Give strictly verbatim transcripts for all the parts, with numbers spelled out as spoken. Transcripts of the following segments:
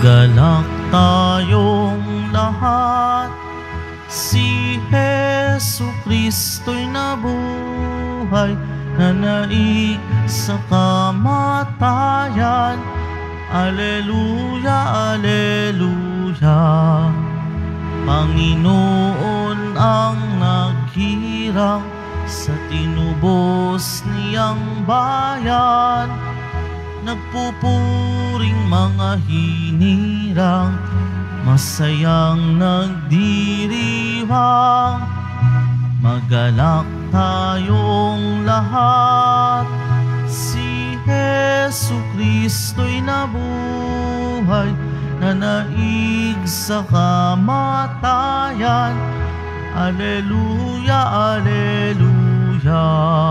Magalak tayong lahat, si Hesu Kristo'y nabuhay, nanaig sa kamatayan. Aleluya, aleluya. Panginoon ang naghirang sa tinubos niyang bayan. Nagpupuring mga hinirang, masayang nagdiriwang. Magalak tayong lahat, si Hesu Kristo'y nabuhay, nanaig sa kamatayan. Aleluya, aleluya.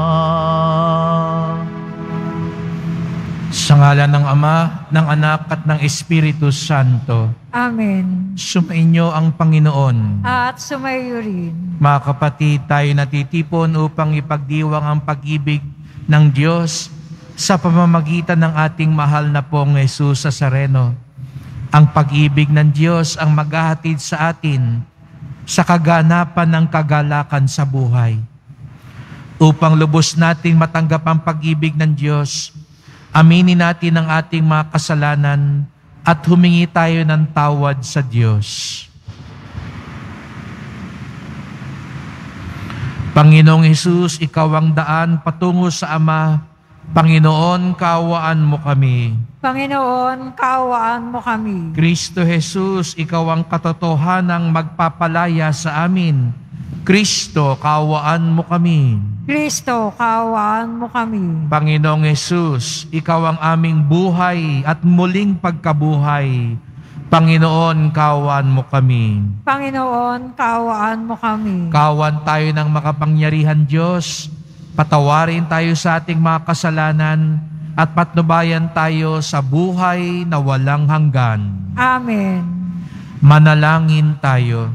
Sa ngalan ng Ama, ng Anak at ng Espiritu Santo. Amen. Sumainyo ang Panginoon. At sumayo rin. Mga kapatid, tayo natitipon upang ipagdiwang ang pag-ibig ng Diyos sa pamamagitan ng ating mahal na pong Jesus Nazareno. Ang pag-ibig ng Diyos ang maghahatid sa atin sa kaganapan ng kagalakan sa buhay. Upang lubos nating matanggap ang pag-ibig ng Diyos, aminin natin ang ating mga kasalanan at humingi tayo ng tawad sa Diyos. Panginoong Hesus, Ikaw ang daan patungo sa Ama. Panginoon, kaawaan mo kami. Panginoon, kaawaan mo kami. Kristo Hesus, Ikaw ang katotohanang magpapalaya sa amin. Kristo, kaawaan mo kami. Kristo, kaawaan mo kami. Panginoong Hesus, Ikaw ang aming buhay at muling pagkabuhay. Panginoon, kaawaan mo kami. Panginoon, kaawaan mo kami. Kaawaan tayo ng makapangyarihan Diyos. Patawarin tayo sa ating mga kasalanan at patnubayan tayo sa buhay na walang hanggan. Amen. Manalangin tayo.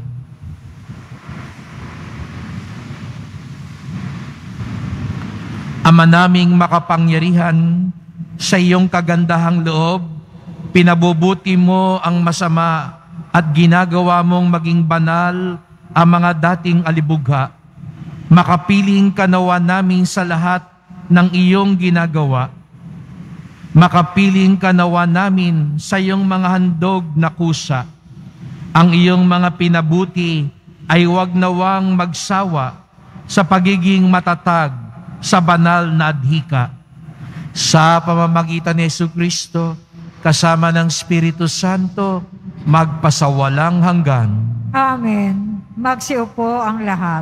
Ama naming makapangyarihan, sa iyong kagandahang loob, pinabubuti mo ang masama at ginagawa mong maging banal ang mga dating alibugha. Makapiling ka nawa namin sa lahat ng iyong ginagawa. Makapiling ka nawa namin sa iyong mga handog na kusa. Ang iyong mga pinabuti ay huwag nawang magsawa sa pagiging matatag sa banal na adhika. Sa pamamagitan ni Jesucristo, kasama ng Espiritu Santo, magpasawalang hanggan. Amen. Magsiupo ang lahat.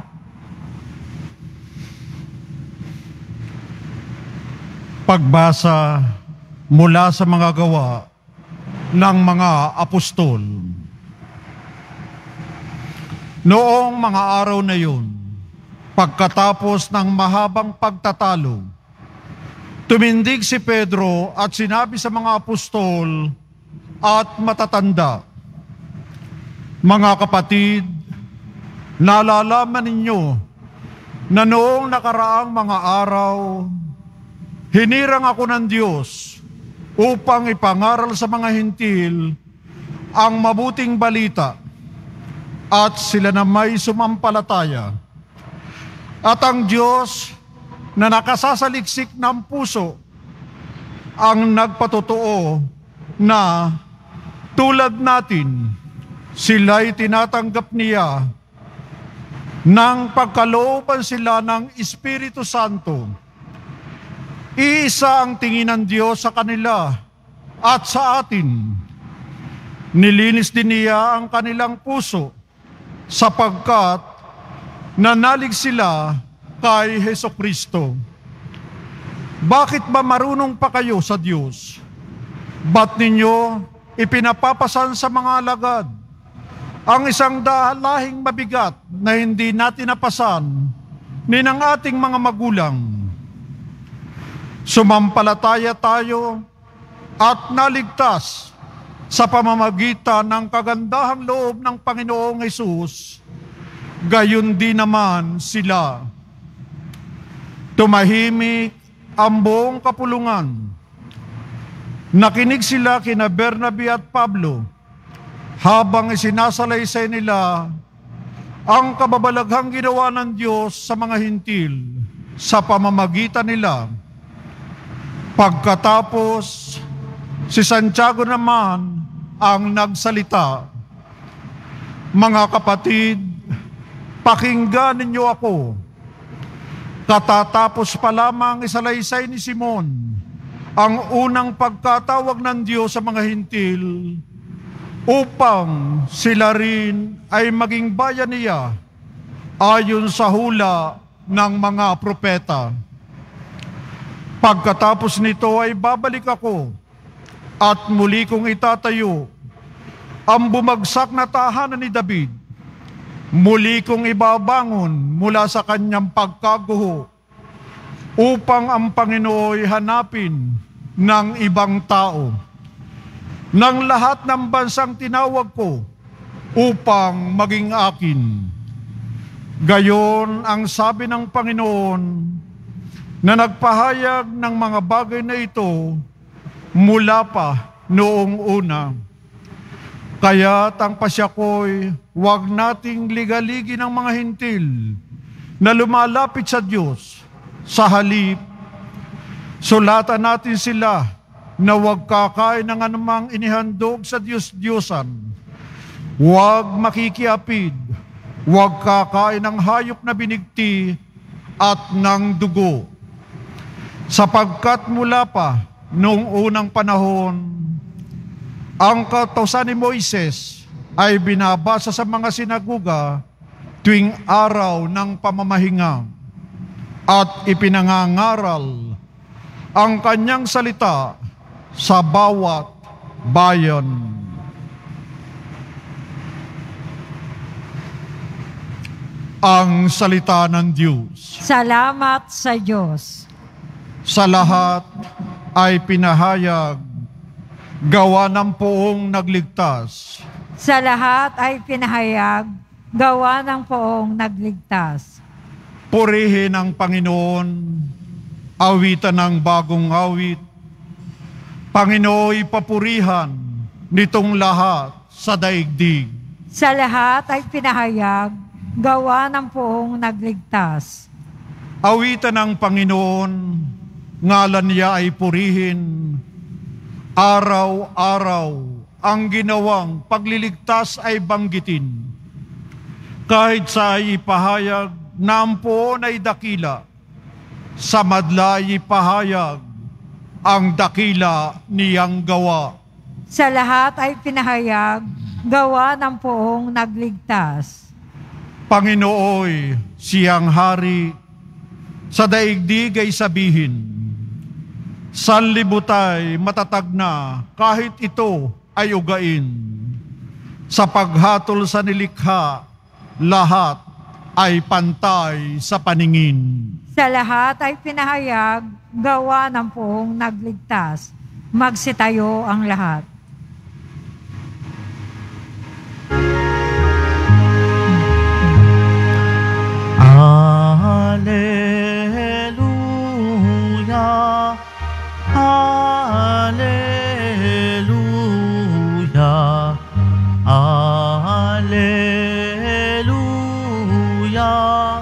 Pagbasa mula sa mga gawa ng mga apostol. Noong mga araw na yun, pagkatapos ng mahabang pagtatalo, tumindig si Pedro at sinabi sa mga apostol at matatanda, "Mga kapatid, nalalaman ninyo na noong nakaraang mga araw, hinirang ako ng Diyos upang ipangaral sa mga hintil ang mabuting balita at sila na may sumampalataya. At ang Diyos na nakasasaliksik ng puso ang nagpatotoo na tulad natin, sila'y tinatanggap niya nang pagkalooban sila ng Espiritu Santo. Iisa ang tingin ng Diyos sa kanila at sa atin. Nilinis din niya ang kanilang puso sapagkat nanalig sila kay Hesukristo. Bakit ba marunong pa kayo sa Diyos? Ba't ninyo ipinapapasan sa mga alagad ang isang dalahing mabigat na hindi natin napasan ni ng ating mga magulang? Sumampalataya tayo at naligtas sa pamamagitan ng kagandahang loob ng Panginoong Hesus. Gayon din naman sila. Tumahimik ang buong kapulungan. Nakinig sila kina Bernabe at Pablo habang isinasalaysay nila ang kababalaghang ginawa ng Diyos sa mga hintil sa pamamagitan nila. Pagkatapos, si Santiago naman ang nagsalita, "Mga kapatid, pakinggan ninyo ako. Katatapos pa lamang isalaysay ni Simon ang unang pagkatawag ng Diyos sa mga hintil upang sila rin ay maging bayan niya ayon sa hula ng mga propeta. Pagkatapos nito ay babalik ako at muli kong itatayo ang bumagsak na tahanan ni David. Muli kong ibabangon mula sa kanyang pagkaguho upang ang Panginooy hanapin ng ibang tao ng lahat ng bansang tinawag ko upang maging akin. Gayon ang sabi ng Panginoon na nagpahayag ng mga bagay na ito mula pa noong una. Kaya't ang pasya ko'y huwag nating ligaligi ng mga hintil na lumalapit sa Diyos. Sa halip, sulatan natin sila na huwag kakain ng anumang inihandog sa Diyos-Diyosan. Huwag makikiapid, huwag kakain ng hayop na binigti at ng dugo. Sapagkat mula pa noong unang panahon, ang kautusan ni Moises ay binabasa sa mga sinaguga tuwing araw ng pamamahinga at ipinangangaral ang kanyang salita sa bawat bayan. Ang salita ng Diyos. Salamat sa Diyos. Sa lahat ay pinahayag gawa ng poong nagligtas. Sa lahat ay pinahayag gawa ng poong nagligtas. Purihin ang Panginoon, awitan ng bagong awit. Panginooy papurihan nitong lahat sa daigdig. Sa lahat ay pinahayag gawa ng poong nagligtas. Awitan ng Panginoon, ngalan niya ay purihin. Araw-araw ang ginawang pagliligtas ay banggitin. Kahit sa ipahayag na ang poon ay dakila, sa madla ipahayag ang dakila niyang gawa. Sa lahat ay pinahayag gawa ng poong nagligtas. Panginooy, siyang hari, sa daigdig ay sabihin, sanlibutay matatag na kahit ito ay ugain. Sa paghatol sa nilikha, lahat ay pantay sa paningin. Sa lahat ay pinahayag gawa ng poong nagligtas. Magsitayo ang lahat. Hallelujah, Hallelujah, Hallelujah,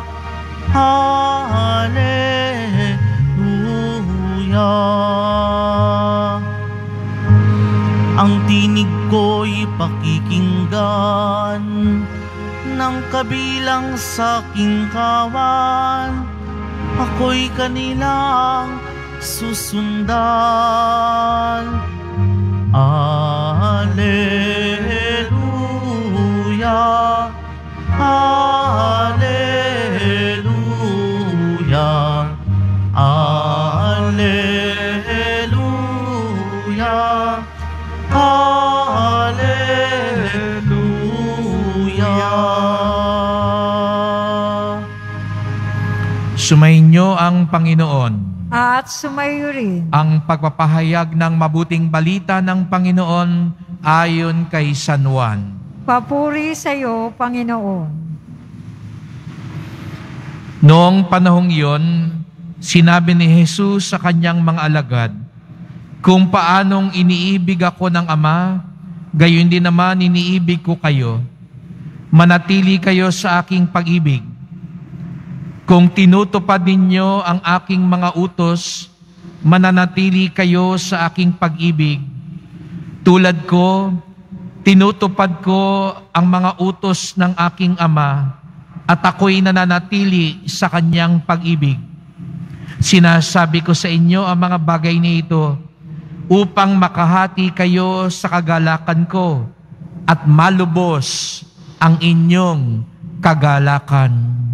Hallelujah. Ang tinig ko'y pakikinggan ng kabilang sa aking kawan, ako'y kanilang susundan. Alleluia, Alleluia, Alleluia, Alleluia. Sumainyo ang Panginoon. At sumayo rin Ang pagpapahayag ng mabuting balita ng Panginoon ayon kay San Juan. papuri sa iyo, Panginoon. Noong panahong iyon, sinabi ni Jesus sa kanyang mga alagad, Kung paanong iniibig ako ng Ama, gayon din naman iniibig ko kayo. Manatili kayo sa aking pag-ibig. Kung tinutupad ninyo ang aking mga utos, mananatili kayo sa aking pag-ibig. Tulad ko, tinutupad ko ang mga utos ng aking Ama at ako'y nananatili sa kanyang pag-ibig. Sinasabi ko sa inyo ang mga bagay na ito upang makahati kayo sa kagalakan ko at malubos ang inyong kagalakan.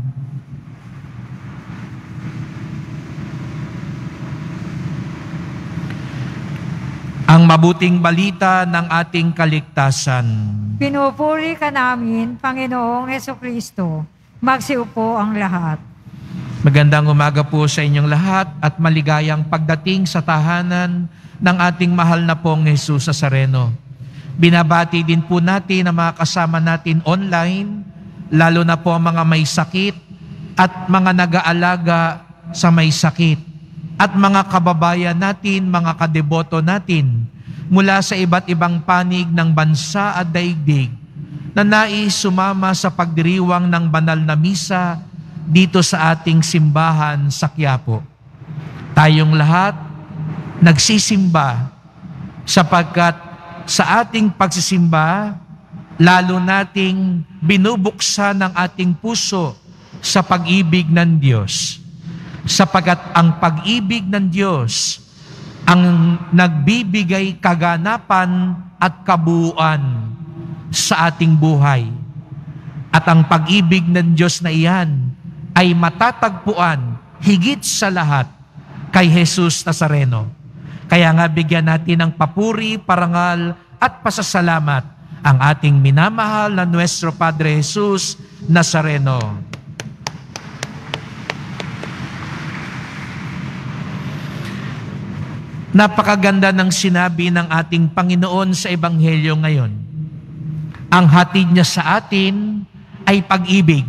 Ang mabuting balita ng ating kaligtasan. Pinupuri ka namin, Panginoong Hesukristo. Magsiupo ang lahat. Magandang umaga po sa inyong lahat at maligayang pagdating sa tahanan ng ating mahal na pong Jesus Nazareno. Binabati din po natin ang mga kasama natin online, lalo na po ang mga may sakit at mga nag-aalaga sa may sakit. At mga kababayan natin, mga kadeboto natin, mula sa iba't ibang panig ng bansa at daigdig, na nais sumama sa pagdiriwang ng banal na misa dito sa ating simbahan sa Quiapo. Tayong lahat nagsisimba sapagkat sa ating pagsisimba, lalo nating binubuksan ang ating puso sa pag-ibig ng Diyos. Sapagkat ang pag-ibig ng Diyos ang nagbibigay kaganapan at kabuuan sa ating buhay. At ang pag-ibig ng Diyos na iyan ay matatagpuan higit sa lahat kay Jesus Nazareno. Kaya nga bigyan natin ng papuri, parangal at pasasalamat ang ating minamahal na Nuestro Padre Jesus Nazareno. Napakaganda ng sinabi ng ating Panginoon sa Ebanghelyo ngayon. Ang hatid niya sa atin ay pag-ibig.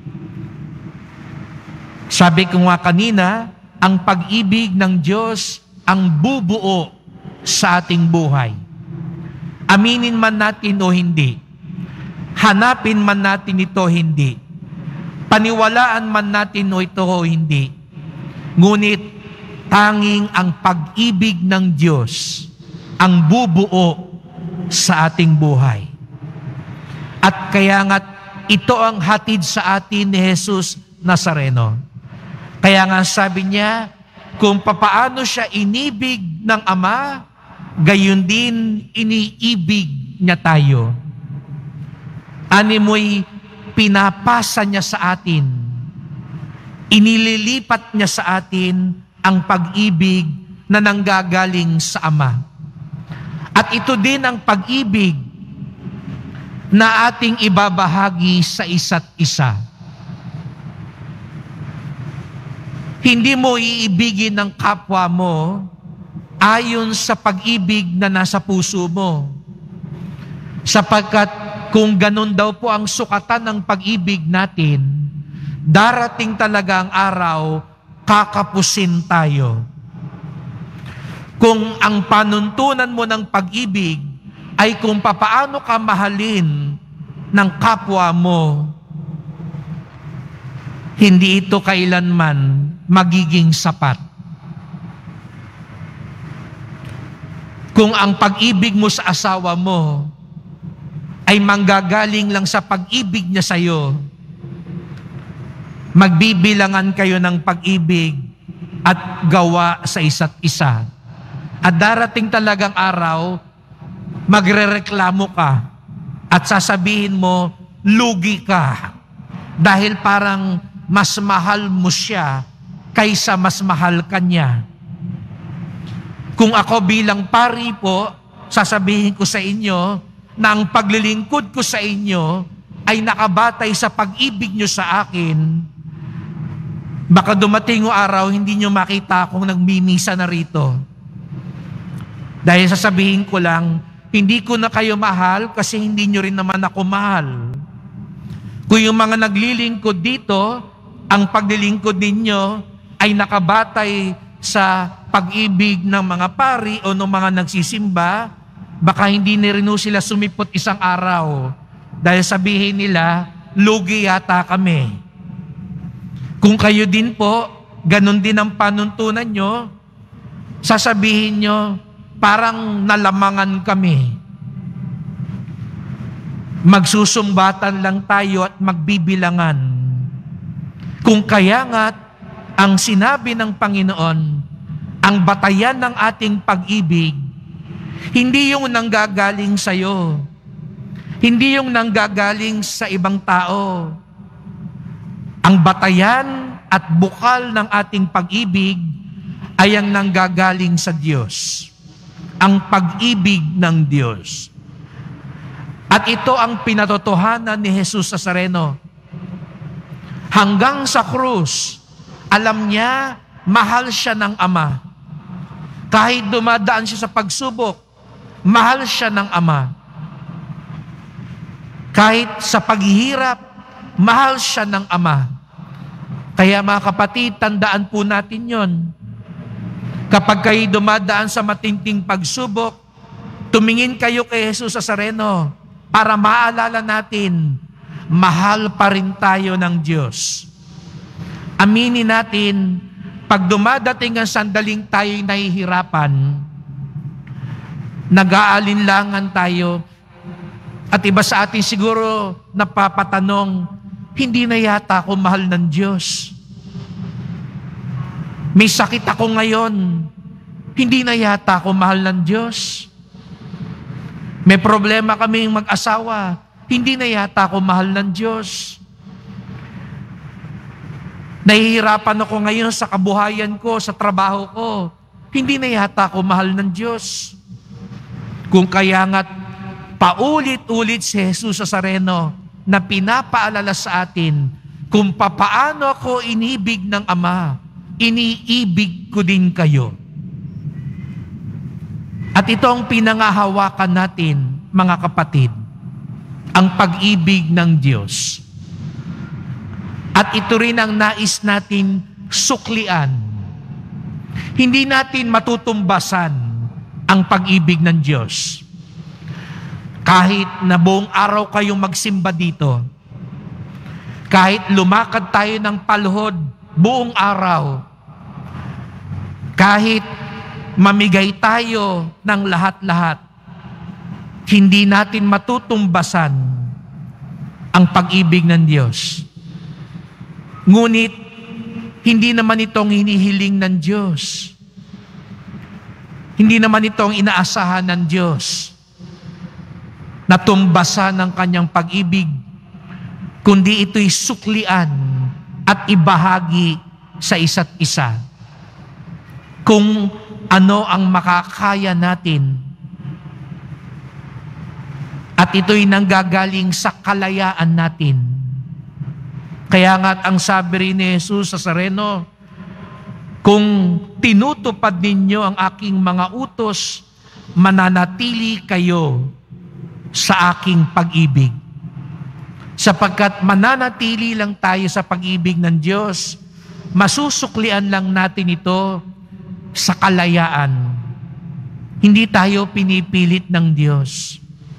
Sabi ko nga kanina, ang pag-ibig ng Diyos ang bubuo sa ating buhay. Aminin man natin o hindi, hanapin man natin ito o hindi, paniwalaan man natin o ito o hindi, ngunit tanging ang pag-ibig ng Diyos ang bubuo sa ating buhay. At kaya nga ito ang hatid sa atin ni Jesus Nazareno. Kaya nga sabi niya, kung papaano siya inibig ng Ama, gayon din iniibig niya tayo. Ani mo'y pinapasa niya sa atin, inililipat niya sa atin ang pag-ibig na nanggagaling sa Ama. At ito din ang pag-ibig na ating ibabahagi sa isa't isa. Hindi mo iibigin ng kapwa mo ayon sa pag-ibig na nasa puso mo. Sapagkat kung ganun daw po ang sukatan ng pag-ibig natin, darating talaga ang araw kakapusin tayo. Kung ang panuntunan mo ng pag-ibig ay kung papaano ka mahalin ng kapwa mo, hindi ito kailanman magiging sapat. Kung ang pag-ibig mo sa asawa mo ay manggagaling lang sa pag-ibig niya sa iyo, magbibilangan kayo ng pag-ibig at gawa sa isa't isa. At darating talagang araw, magrereklamo ka at sasabihin mo, lugi ka. Dahil parang mas mahal mo siya kaysa mas mahal ka niya. Kung ako bilang pari po, sasabihin ko sa inyo na ang paglilingkod ko sa inyo ay nakabatay sa pag-ibig nyo sa akin. Baka dumating o araw, hindi nyo makita akong nagmimisa na rito. Dahil sasabihin ko lang, hindi ko na kayo mahal kasi hindi nyo rin naman ako mahal. Kung yung mga naglilingkod dito, ang paglilingkod ninyo ay nakabatay sa pag-ibig ng mga pari o ng mga nagsisimba, baka hindi na rin sila sumipot isang araw dahil sabihin nila, lugi yata kami. Kung kayo din po, ganun din ang panuntunan nyo, sasabihin nyo, parang nalamangan kami. Magsusumbatan lang tayo at magbibilangan. Kung kaya nga't ang sinabi ng Panginoon, ang batayan ng ating pag-ibig, hindi yung nanggagaling sa'yo, hindi yung nanggagaling sa ibang tao. Ang batayan at bukal ng ating pag-ibig ay ang nanggagaling sa Diyos. Ang pag-ibig ng Diyos. At ito ang pinatotohanan ni Jesus Nazareno. Hanggang sa krus, alam niya, mahal siya ng Ama. Kahit dumadaan siya sa pagsubok, mahal siya ng Ama. Kahit sa paghihirap, mahal siya ng Ama. Kaya mga kapatid, tandaan po natin yon. Kapag kayo dumadaan sa matinding pagsubok, tumingin kayo kay Jesus Nazareno para maalala natin, mahal pa rin tayo ng Diyos. Aminin natin, pag dumadating ang sandaling tayo'y nahihirapan, nag-aalinlangan tayo, at iba sa atin siguro napapatanong, hindi na yata ako mahal ng Diyos. May sakit ako ngayon, hindi na yata ako mahal ng Diyos. May problema kaming mag-asawa, hindi na yata ako mahal ng Diyos. Nahihirapan ako ngayon sa kabuhayan ko, sa trabaho ko. Hindi na yata ako mahal ng Diyos. Kung kaya nga't paulit-ulit si Jesus Nazareno na pinapaalala sa atin kung papaano ako inibig ng Ama, iniibig ko din kayo. At ito ang pinangahawakan natin, mga kapatid, ang pag-ibig ng Diyos. At ito rin ang nais natin suklian. Hindi natin matutumbasan ang pag-ibig ng Diyos. Kahit na buong araw kayong magsimba dito, kahit lumakad tayo ng palhod buong araw, kahit mamigay tayo ng lahat-lahat, hindi natin matutumbasan ang pag-ibig ng Diyos. Ngunit, hindi naman itong hinihiling ng Diyos. Hindi naman itong inaasahan ng Diyos na tumbasan ng kanyang pag-ibig, kundi ito'y suklian at ibahagi sa isa't isa. Kung ano ang makakaya natin, at ito'y nanggagaling sa kalayaan natin. Kaya nga't ang sabi rin ni Jesus Nazareno, kung tinutupad ninyo ang aking mga utos, mananatili kayo sa aking pag-ibig. Sapagkat mananatili lang tayo sa pag-ibig ng Diyos, masusuklian lang natin ito sa kalayaan. Hindi tayo pinipilit ng Diyos.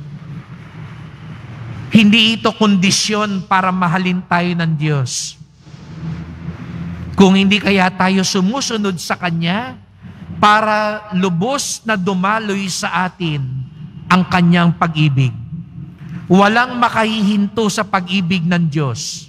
Hindi ito kondisyon para mahalin tayo ng Diyos. Kung hindi kaya tayo sumusunod sa Kanya para lubos na dumaloy sa atin ang Kanyang pag-ibig. Walang makahihinto sa pag-ibig ng Diyos.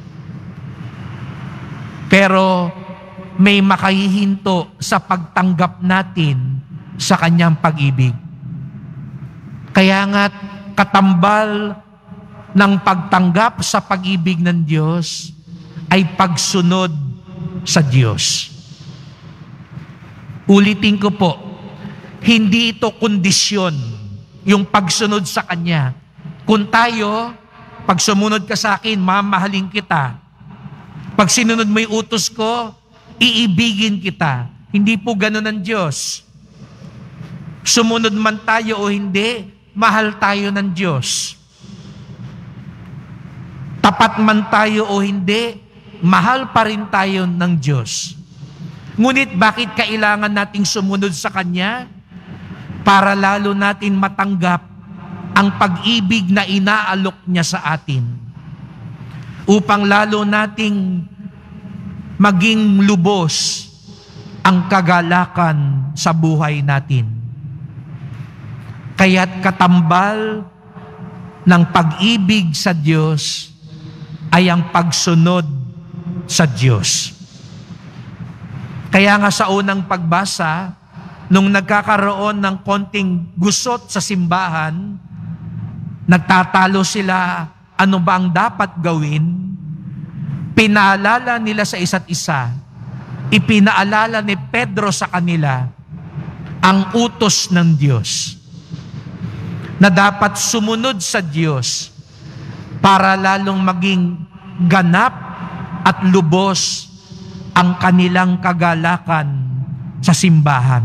Pero may makahihinto sa pagtanggap natin sa Kanyang pag-ibig. Kaya nga katambal ng pagtanggap sa pag-ibig ng Diyos ay pagsunod sa Diyos. Ulitin ko po, hindi ito kondisyon, yung pagsunod sa Kanya. Kung tayo, pag sumunod ka sa akin, mamahalin kita. Pag sinunod mo yung utos ko, iibigin kita. Hindi po ganun ang Diyos. Sumunod man tayo o hindi, mahal tayo ng Diyos. Tapat man tayo o hindi, mahal pa rin tayo ng Diyos. Ngunit bakit kailangan nating sumunod sa Kanya? Para lalo natin matanggap ang pag-ibig na inaalok niya sa atin. Upang lalo nating maging lubos ang kagalakan sa buhay natin. Kaya't katambal ng pag-ibig sa Diyos ay ang pagsunod sa Diyos. Kaya nga sa unang pagbasa, nung nagkakaroon ng konting gusot sa simbahan, nagtatalo sila ano ba ang dapat gawin, pinaalala nila sa isa't isa, ipinaalala ni Pedro sa kanila ang utos ng Diyos na dapat sumunod sa Diyos para lalong maging ganap at lubos ang kanilang kagalakan sa simbahan.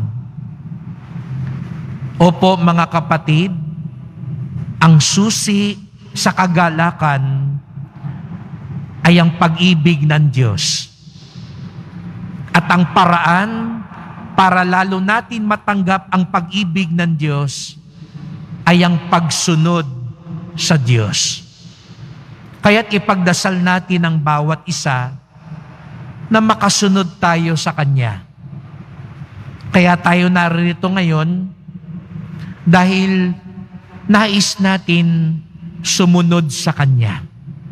Opo mga kapatid, ang susi sa kagalakan ay ang pag-ibig ng Diyos. At ang paraan para lalo natin matanggap ang pag-ibig ng Diyos ay ang pagsunod sa Diyos. Kaya't ipagdasal natin ang bawat isa na makasunod tayo sa Kanya. Kaya tayo narito ngayon dahil nais natin sumunod sa Kanya.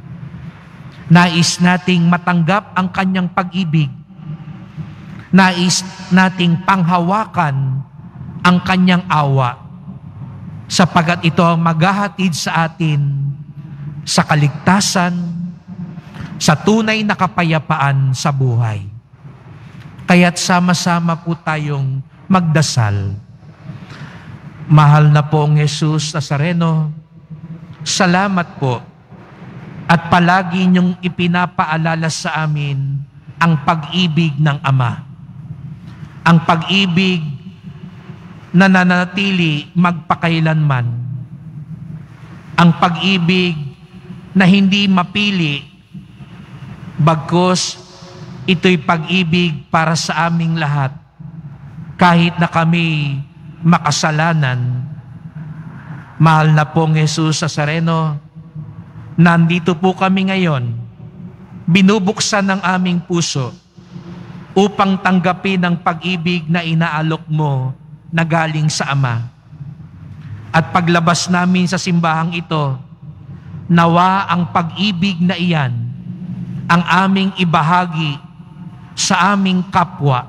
Nais nating matanggap ang Kanyang pag-ibig. Nais nating panghawakan ang Kanyang awa, sapagat ito ang maghahatid sa atin sa kaligtasan, sa tunay na kapayapaan sa buhay. Kaya't sama-sama po tayong magdasal. Mahal na pong Jesus Nazareno, salamat po at palagi niyong ipinapaalala sa amin ang pag-ibig ng Ama. Ang pag-ibig na nanatili magpakailanman. Ang pag-ibig na hindi mapili, bagkus ito'y pag-ibig para sa aming lahat. Kahit na kami makasalanan, mahal na pong Jesus Nazareno, nandito po kami ngayon, binubuksan ng aming puso upang tanggapin ang pag-ibig na inaalok mo na galing sa Ama. At paglabas namin sa simbahang ito, nawa ang pag-ibig na iyan ang aming ibahagi sa aming kapwa.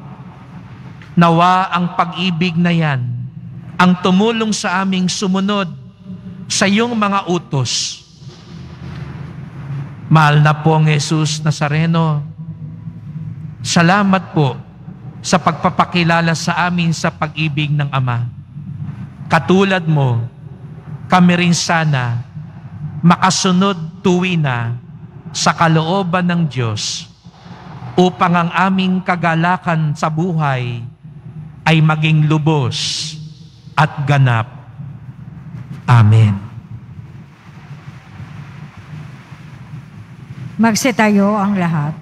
Nawa ang pag-ibig na yan ang tumulong sa aming sumunod sa iyong mga utos. Mahal na pong Jesus Nazareno, salamat po sa pagpapakilala sa amin sa pag-ibig ng Ama. Katulad mo, kami rin sana makasunod tuwina sa kalooban ng Diyos upang ang aming kagalakan sa buhay ay maging lubos at ganap. Amen. Magsitayo ang lahat.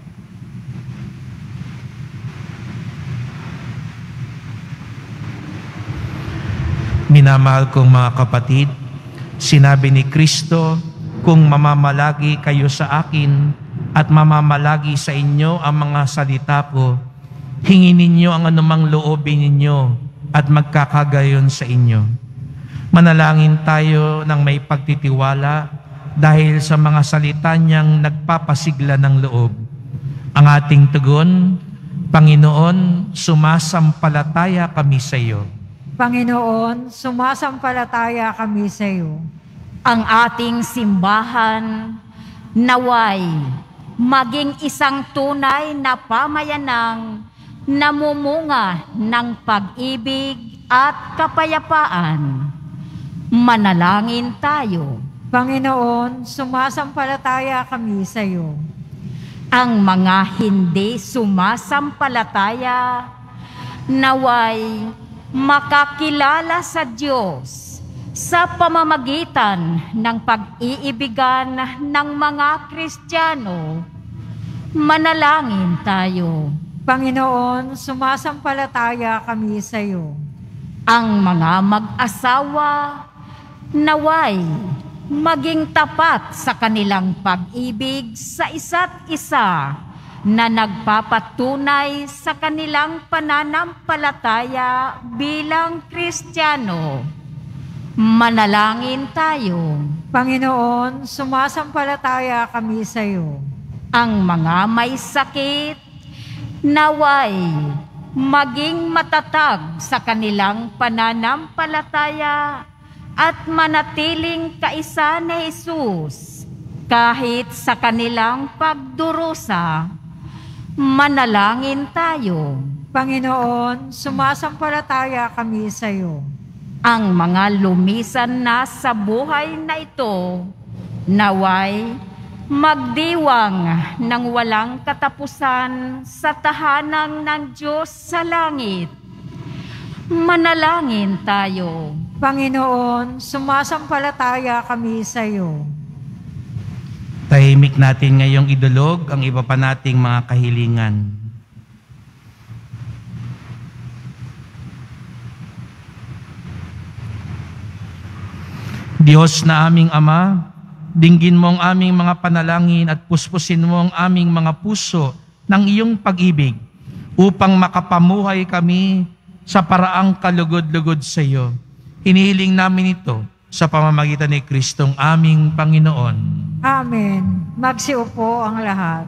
Minamahal kong mga kapatid, sinabi ni Kristo, kung mamamalagi kayo sa akin at mamamalagi sa inyo ang mga salita ko, hingin ninyo ang anumang loobin ninyo at magkakagayon sa inyo. Manalangin tayo ng may pagtitiwala dahil sa mga salita niyang nagpapasigla ng loob. Ang ating tugon, Panginoon, sumasampalataya kami sa iyo. Panginoon, sumasampalataya kami sa iyo. Ang ating simbahan naway maging isang tunay na pamayanang namumunga ng pag-ibig at kapayapaan. Manalangin tayo. Panginoon, sumasampalataya kami sa iyo. Ang mga hindi sumasampalataya naway makakilala sa Diyos sa pamamagitan ng pag-iibigan ng mga Kristiyano. Manalangin tayo. Panginoon, sumasampalataya kami sa iyo. Ang mga mag-asawa naway maging tapat sa kanilang pag-ibig sa isa't isa na nagpapatunay sa kanilang pananampalataya bilang Kristiyano. Manalangin tayo. Panginoon, sumasampalataya kami sa iyo. Ang mga may sakit naway maging matatag sa kanilang pananampalataya at manatiling kaisa ni Jesus kahit sa kanilang pagdurusa. Manalangin tayo. Panginoon, sumasampalataya kami sa iyo. Ang mga lumisan na sa buhay na ito naway magdiwang ng walang katapusan sa tahanan ng Diyos sa langit. Manalangin tayo. Panginoon, sumasampalataya kami sa iyo. Tahimik natin ngayong idulog ang iba pa nating mga kahilingan. Diyos na aming Ama, dinggin mo ang aming mga panalangin at puspusin mo ang aming mga puso ng iyong pag-ibig upang makapamuhay kami sa paraang kalugod-lugod sa iyo. Hinihiling namin ito sa pamamagitan ni Kristong aming Panginoon. Amen. Magsiupo ang lahat.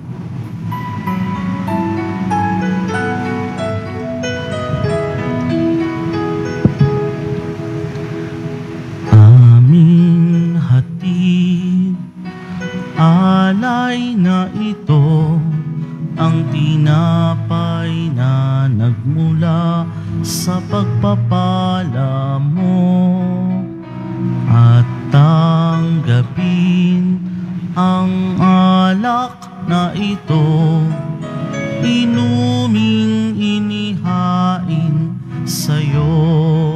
Aming hatid, alay na ito, ang tinapay na nagmula sa pagpapala mo. At tanggapin ang alak na ito, inuming inihain sa'yo.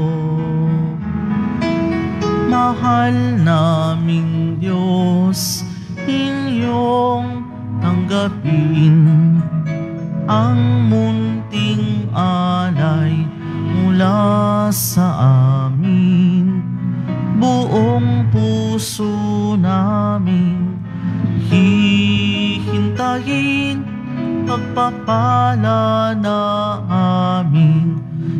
Mahal naming Diyos, inyong tanggapin ang munting alay mula sa amin. Buong puso namin hihintayin pagpapala na aming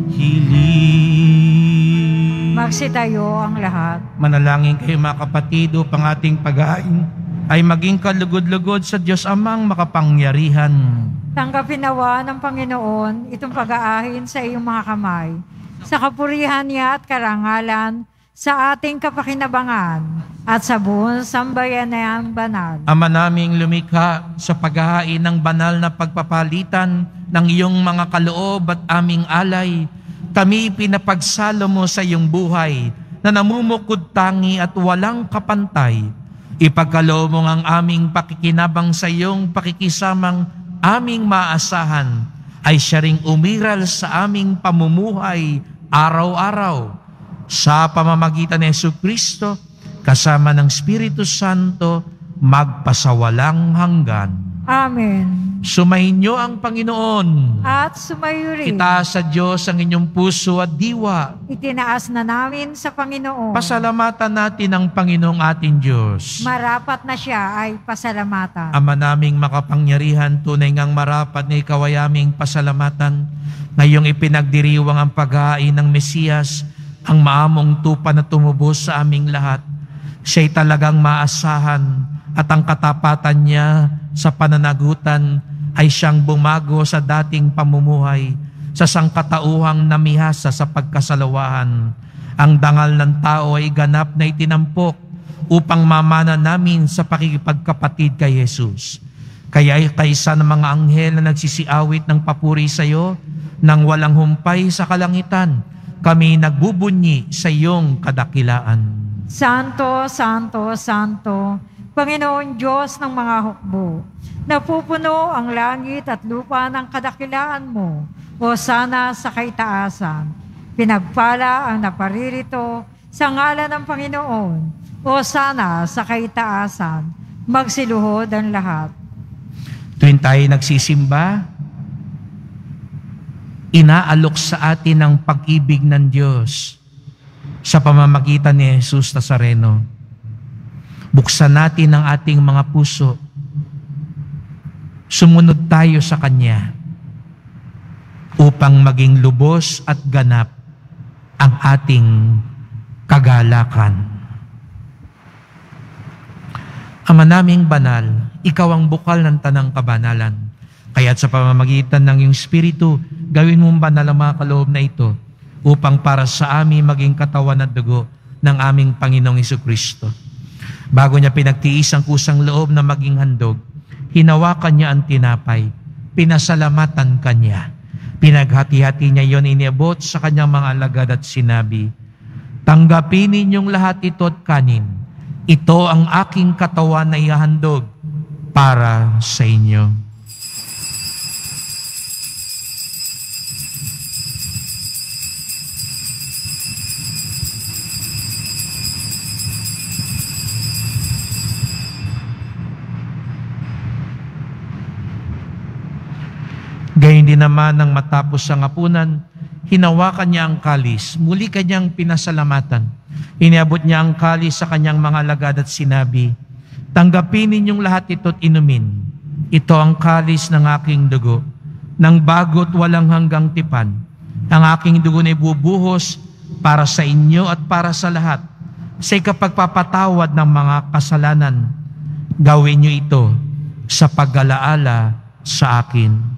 hiling. Magsitayo ang lahat. Manalangin kayo mga kapatid upang ating paghain ay maging kalugod-lugod sa Diyos Amang makapangyarihan. Tanggapin nawa ng Panginoon itong pag-aahin sa iyong mga kamay, sa kapurihan niya at karangalan, sa ating kapakinabangan at sa buong sambayanang banal. Ama naming lumikha sa paghahain ng banal na pagpapalitan ng iyong mga kaloob at aming alay, kami pinapagsalo mo sa iyong buhay na namumukod tangi at walang kapantay. Ipagkaloob mo ang aming pakikinabang sa iyong pakikisamang aming maasahan ay siya ring umiral sa aming pamumuhay araw-araw. Sa pamamagitan ni Jesucristo, kasama ng Espiritu Santo, magpasawalang hanggan. Amen. Sumainyo ang Panginoon. At sumayo rin. Itaas sa Diyos ang inyong puso at diwa. Itinaas na namin sa Panginoon. Pasalamatan natin ang Panginoong ating Diyos. Marapat na siya ay pasalamatan. Ama naming makapangyarihan, tunay ngang marapat na ikaw ay aming pasalamatan. Ngayong ipinagdiriwang ang paghahain ng Mesiyas, ang maamong tupa na tumubos sa aming lahat. Siya'y talagang maasahan at ang katapatan niya sa pananagutan ay siyang bumago sa dating pamumuhay sa sangkatauhang namihasa sa pagkasalawahan. Ang dangal ng tao ay ganap na itinampok upang mamana namin sa pakikipagkapatid kay Jesus. Kaya ay kaisa ng mga anghel na nagsisiawit ng papuri sa iyo nang walang humpay sa kalangitan, kami nagbubunyi sa iyong kadakilaan. Santo, Santo, Santo, Panginoon Diyos ng mga hukbo, napupuno ang langit at lupa ng kadakilaan mo, o sana sa kaitaasan. Pinagpala ang naparirito sa ngalan ng Panginoon, o sana sa kaitaasan. Magsiluhod ang lahat. Tuwing tayo nagsisimba, inaalok sa atin ang pag-ibig ng Diyos sa pamamagitan ni Jesus Nazareno. Buksan natin ang ating mga puso. Sumunod tayo sa Kanya upang maging lubos at ganap ang ating kagalakan. Ama naming banal, Ikaw ang bukal ng tanang kabanalan. Kaya't sa pamamagitan ng iyong Espiritu, gawin mong banal ang mga kaloob na ito upang para sa amin maging katawan at dugo ng aming Panginoong Jesucristo. Bago niya pinagtiis ang kusang loob na maging handog, hinawakan niya ang tinapay, pinasalamatan kanya. Pinaghati-hati niya yon, iniabot sa kanyang mga alagad at sinabi, "Tanggapin ninyong lahat ito at kanin. Ito ang aking katawan na ihahandog para sa inyo." Gayun din naman nang matapos ang hapunan, hinawakan niya ang kalis, muli kanyang pinasalamatan. Iniabot niya ang kalis sa kanyang mga alagad at sinabi, "Tanggapin ninyong lahat ito't inumin. Ito ang kalis ng aking dugo, ng bago't walang hanggang tipan. Ang aking dugo na ibubuhos para sa inyo at para sa lahat, sa ikapagpapatawad ng mga kasalanan. Gawin niyo ito sa pag-alaala sa akin."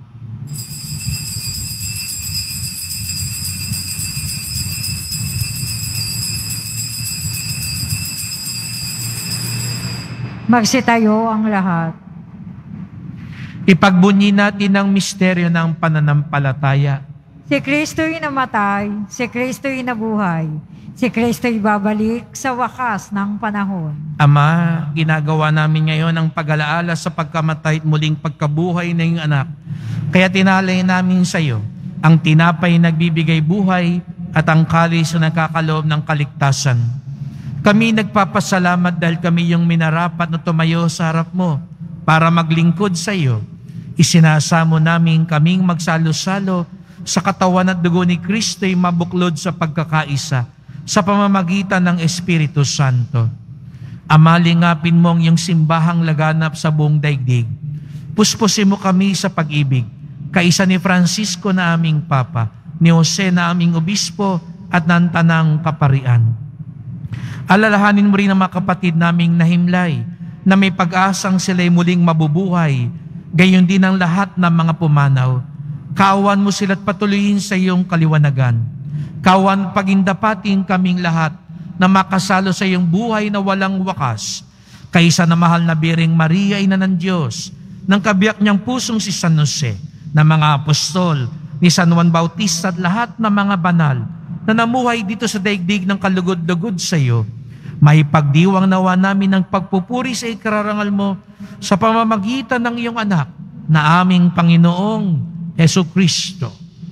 Magsitayo ang lahat. Ipagbunyi natin ang misteryo ng pananampalataya. Si Kristo'y namatay, si Kristo'y nabuhay, si Kristo'y babalik sa wakas ng panahon. Ama, ginagawa namin ngayon ang pag-alaala sa pagkamatay at muling pagkabuhay ng iyong anak. Kaya tinalay namin sa iyo ang tinapay nagbibigay buhay at ang kalis na nagkakaloob ng kaligtasan. Kami nagpapasalamat dahil kami yung minarapat na tumayo sa harap mo para maglingkod sa iyo. Isinasamo namin kaming magsalo-salo sa katawan at dugo ni Kristo'y mabuklod sa pagkakaisa sa pamamagitan ng Espiritu Santo. Ama, lingapin mo ang iyong simbahang laganap sa buong daigdig. Puspusin mo kami sa pag-ibig, kaisa ni Francisco na aming Papa, ni Jose na aming Obispo at ng Tanang Kaparian. Alalahanin mo rin ang mga kapatid naming nahimlay na may pag-asang sila'y muling mabubuhay, gayon din ang lahat ng mga pumanaw. Kawan mo sila't patuloyin sa iyong kaliwanagan. Kawan pagindapatin kaming lahat na makasalo sa iyong buhay na walang wakas. Kaisa na mahal na Birheng Maria, Ina ng Diyos, ng kabiyak niyang pusong si San Jose, ng mga apostol, ni San Juan Bautista at lahat ng mga banal na namuhay dito sa daigdig ng kalugod-lugod sa iyo. Maipagdiwang nawa namin ang pagpupuri sa ikararangal mo sa pamamagitan ng iyong anak na aming Panginoong Jesucristo.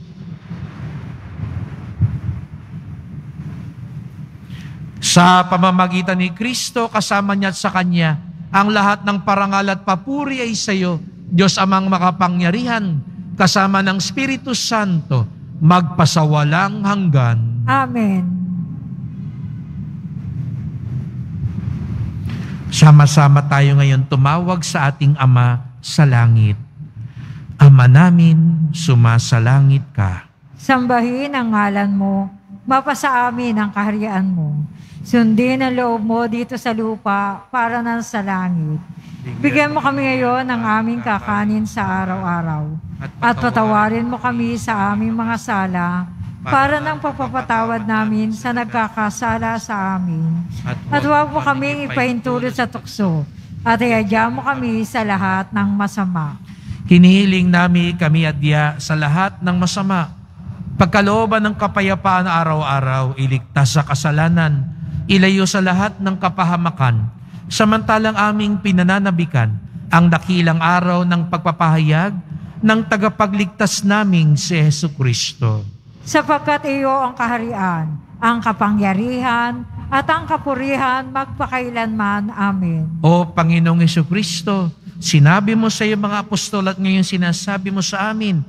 Sa pamamagitan ni Kristo, kasama niya at sa Kanya, ang lahat ng parangal at papuri ay sa iyo, Diyos Amang makapangyarihan, kasama ng Espiritu Santo, magpasawalang hanggan. Amen. Sama-sama tayo ngayon tumawag sa ating Ama sa langit. Ama namin, sumasalangit ka. Sambahin ang ngalan mo, mapasa amin ang kaharian mo. Sundin ang loob mo dito sa lupa para nan sa langit. Bigyan mo kami ngayon ng aming kakanin sa araw-araw. At patawarin mo kami sa aming mga sala para ng pagpapatawad namin sa nagkakasala sa amin. At huwag mo kaming ipahintulot sa tukso at iadya mo kami sa lahat ng masama. Hinihiling namin kami adya sa lahat ng masama. Pagkalooban ng kapayapaan araw-araw, iligtas sa kasalanan, ilayo sa lahat ng kapahamakan, samantalang aming pinananabikan ang dakilang araw ng pagpapahayag ng tagapagligtas naming si Jesucristo. Sapagkat iyo ang kaharian, ang kapangyarihan, at ang kapurihan magpakailanman. Amen. O Panginoong Jesucristo, sinabi mo sa iyong mga apostol at ngayon sinasabi mo sa amin,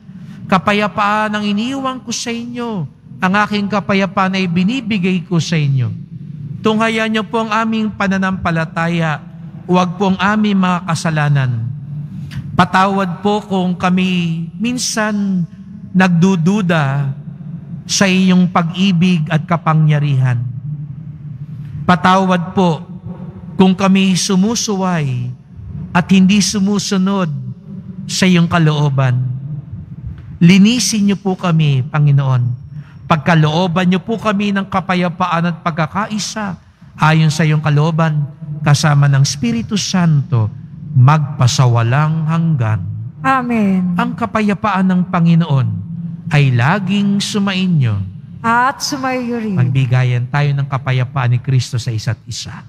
Kapayapaan ang iniwan ko sa inyo. Ang aking kapayapaan ay binibigay ko sa inyo. Tunghayan niyo po ang aming pananampalataya, huwag po ang aming mga kasalanan. Patawad po kung kami minsan nagdududa sa iyong pag-ibig at kapangyarihan. Patawad po kung kami sumusuway at hindi sumusunod sa iyong kalooban. Linisin niyo po kami, Panginoon. Pagkalooban niyo po kami ng kapayapaan at pagkakaisa ayon sa iyong kalooban, kasama ng Espiritu Santo, magpasawalang hanggan. Amen. Ang kapayapaan ng Panginoon ay laging sumainyo. At sumayo rin. Magbigayan tayo ng kapayapaan ni Kristo sa isa't isa.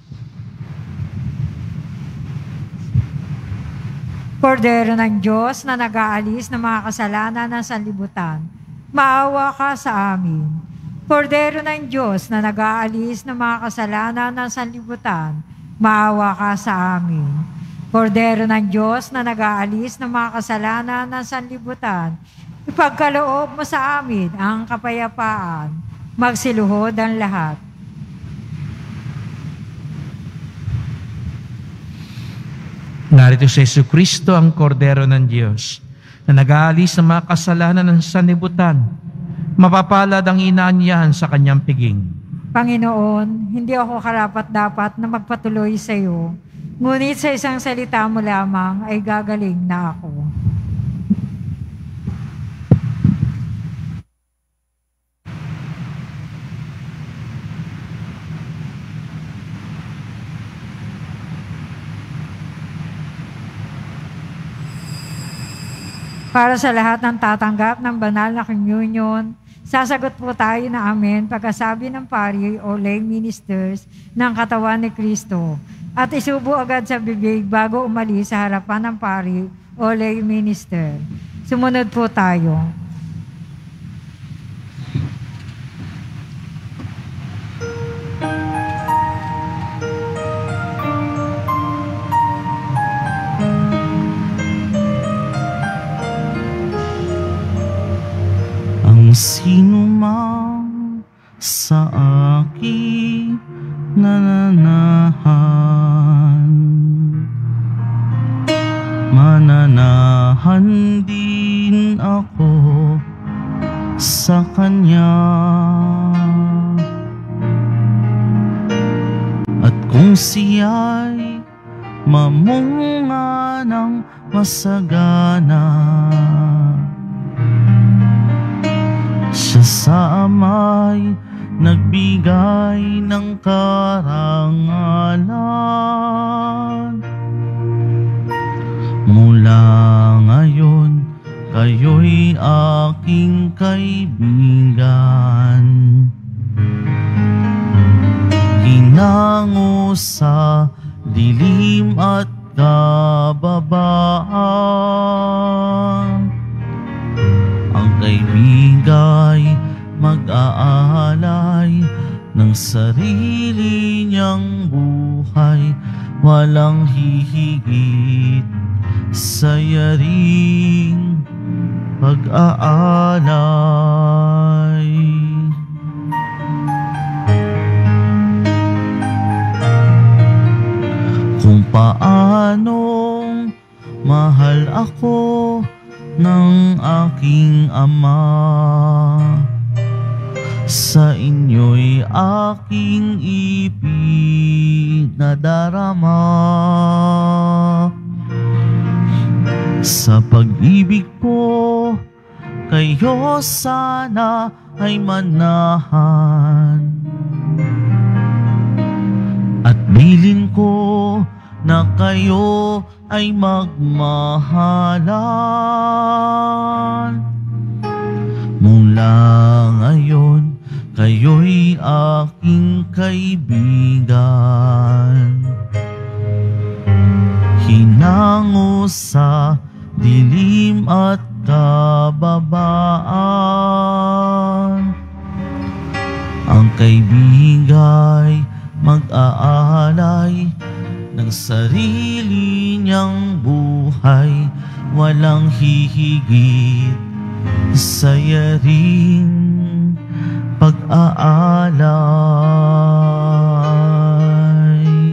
Kordero ng Diyos na nag-aalis ng mga kasalanan ng sanlibutan, maawa ka sa amin. Kordero ng Diyos na nag-aalis ng mga kasalanan ng sanlibutan, maawa ka sa amin. Kordero ng Diyos na nag-aalis ng mga kasalanan ng sanlibutan, ipagkaloob mo sa amin ang kapayapaan, magsiluhod ang lahat. Narito si Jesucristo, ang Kordero ng Diyos, na nag-aalis ng mga kasalanan ng sanlibutan. Mapapalad ang inaanyahan sa kanyang piging. Panginoon, hindi ako karapat-dapat na magpatuloy sa iyo, ngunit sa isang salita mo lamang ay gagaling na ako. Para sa lahat ng tatanggap ng banal na communion, sasagot po tayo na amen pagkasabi ng pari o lay ministers ng katawan ni Kristo at isubo agad sa bibig bago umalis sa harapan ng pari o lay minister. Sumunod po tayo. Ang sino mang sa akin nananahan, mananahan din ako sa Kanya. At kung siya'y mamunga ng masagana, siya sa ama'y nagbigay ng karangalan. Mula ngayon, kayo'y aking kaibigan. Hinango sa dilim at kababaan. Ang kaibigay mag-aalay ng sarili niyang buhay, walang hihigit sa yaring pag-aalay. Kung paanong mahal ako ng aking Ama, sa inyo'y aking ipinadarama. Sa pag-ibig ko, kayo sana ay manahan. At bilin ko na kayo ay magmahalan. Mula ngayon, kayo'y aking kaibigan. Hinango sa dilim at kababaan. Ang kaibigay mag-aalay ng sarili niyang buhay, walang hihigit sayaring pag-aalay.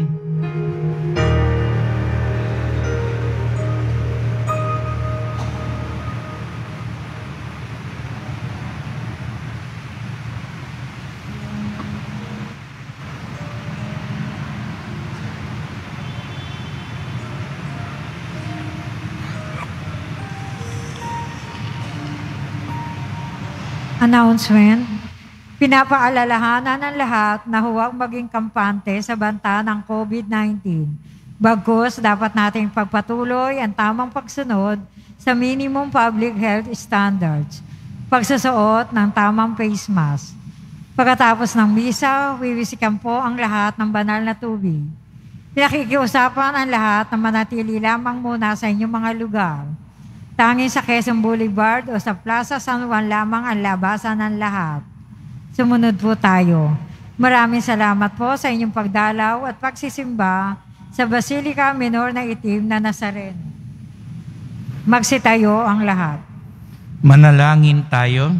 Announcement. Pinapaalalahanan ng lahat na huwag maging kampante sa banta ng COVID nineteen. Bagkus, dapat nating pagpatuloy ang tamang pagsunod sa minimum public health standards. Pagsusuot ng tamang face mask. Pagkatapos ng misa, wiwisikan po ang lahat ng banal na tubig. Pinakikiusapan ang lahat na manatili lamang muna sa inyong mga lugar. Tanging sa Quezon Boulevard o sa Plaza San Juan lamang ang labasan ng lahat. Sumunod po tayo. Maraming salamat po sa inyong pagdalaw at pagsisimba sa Basilica Minor na Itim na Nazareno. Magsitayo ang lahat. Manalangin tayo.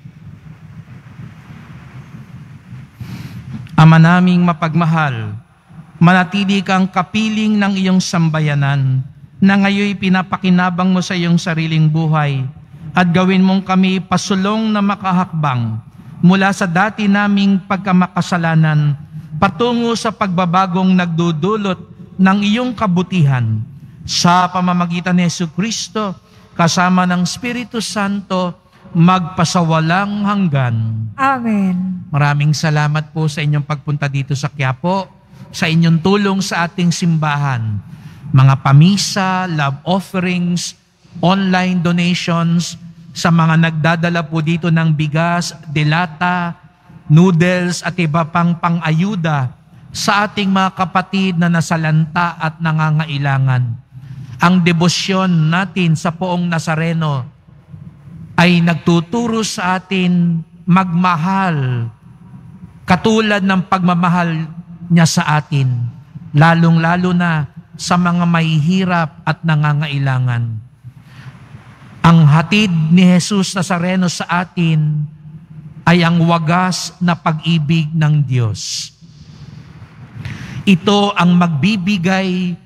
Ama naming mapagmahal, manatili kang kapiling ng iyong sambayanan na ngayoy pinapakinabang mo sa iyong sariling buhay at gawin mong kami pasulong na makahakbang mula sa dati naming pagkamakasalanan patungo sa pagbabagong nagdudulot ng iyong kabutihan sa pamamagitan ni Jesucristo kasama ng Espiritu Santo magpasawalang hanggan. Amen. Maraming salamat po sa inyong pagpunta dito sa Quiapo, sa inyong tulong sa ating simbahan. Mga pamisa, love offerings, online donations, sa mga nagdadala po dito ng bigas, delata, noodles at iba pang pang-ayuda sa ating mga kapatid na nasalanta at nangangailangan. Ang debosyon natin sa Poong Nazareno ay nagtuturo sa atin magmahal katulad ng pagmamahal niya sa atin, lalong-lalo na sa mga mahihirap at nangangailangan. Ang hatid ni Jesus Nazareno sa atin ay ang wagas na pag-ibig ng Diyos. Ito ang magbibigay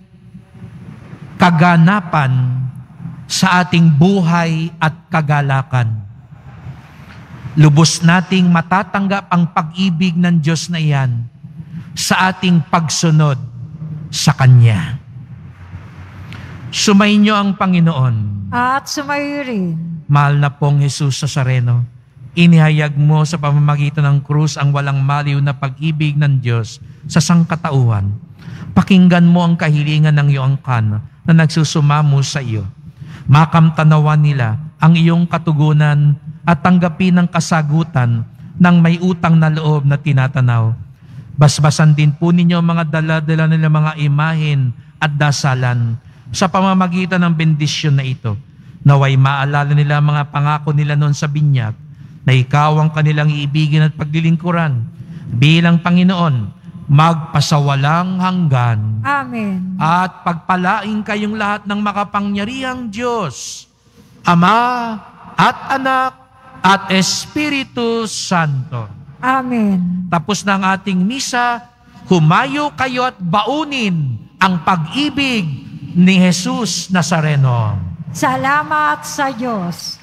kaganapan sa ating buhay at kagalakan. Lubos nating matatanggap ang pag-ibig ng Diyos na iyan sa ating pagsunod sa Kanya. Sumainyo ang Panginoon. At sumayo rin. Mahal na pong Jesus Nazareno, inihayag mo sa pamamagitan ng krus ang walang maliw na pag-ibig ng Diyos sa sangkatauhan. Pakinggan mo ang kahilingan ng iyong angkan na nagsusumamo sa iyo. Makamtanawan nila ang iyong katugunan at tanggapin ang kasagutan ng may utang na loob na tinatanaw. Basbasan din po ninyo mga dala-dala nila mga imahin at dasalan sa pamamagitan ng bendisyon na ito. Naway maalala nila mga pangako nila noon sa binyag na ikaw ang kanilang iibigin at paglilingkuran bilang Panginoon magpasawalang hanggan. Amen. At pagpalain kayong lahat ng makapangyarihang Diyos, Ama at Anak at Espiritu Santo. Amen. Tapos na ang ating misa, humayo kayo at baunin ang pag-ibig ni Jesus Nazareno. Salamat sa Diyos.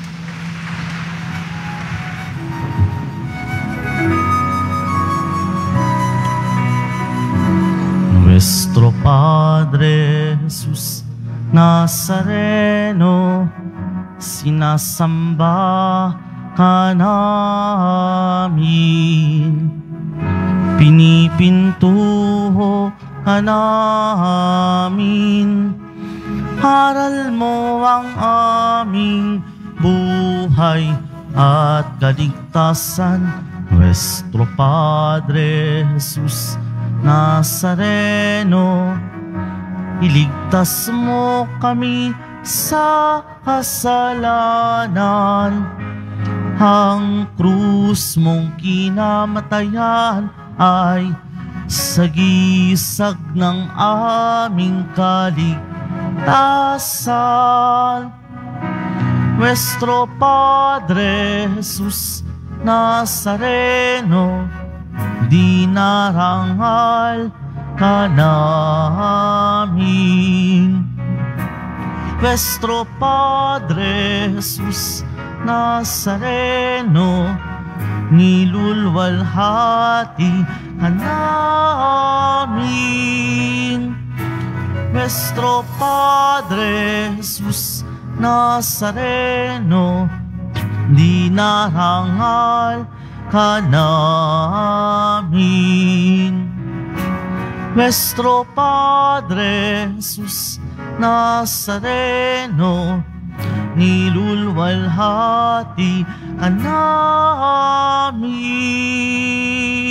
Nuestro Padre Jesus Nazareno, sinasamba ka namin, pinipintuho ka namin, aral mo ang aming buhay at kaligtasan. Nuestro Padre Jesus Nazareno, iligtas mo kami sa kasalanan. Ang krus mong kinamatayan ay sagisag ng aming kaligtasan. Nuestro Padre Jesus Nazareno, dinarangal ka namin. Nuestro Padre Jesus Nazareno, nilulwalhati ka namin. Nuestro Padre Jesus Nazareno, dinarangal ka namin. Nuestro Padre Jesus Nazareno, nilulwalhati ka namin.